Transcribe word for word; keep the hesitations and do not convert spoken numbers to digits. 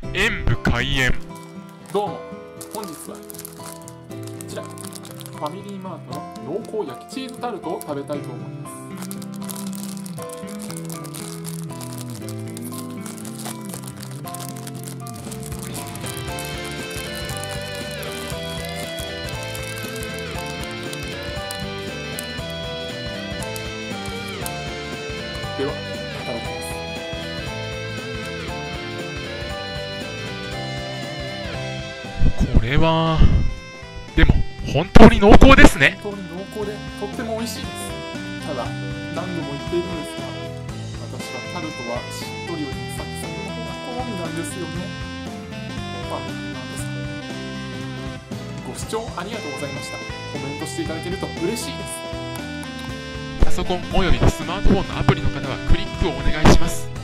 演武開演。 どうも、本日はこちらファミリーマートの濃厚焼きチーズタルトを食べたいと思います。では、いただきます。 これはでも本当に濃厚ですね。 本当に濃厚でとっても美味しいです。ただ何度も言っているんですが、私はタルトはしっとりよりもサクサクの方が好みなんですよね。まあなんですか。ご視聴ありがとうございました。コメントしていただけると嬉しいです。 パソコンおよびスマートフォンのアプリの方はクリックをお願いします。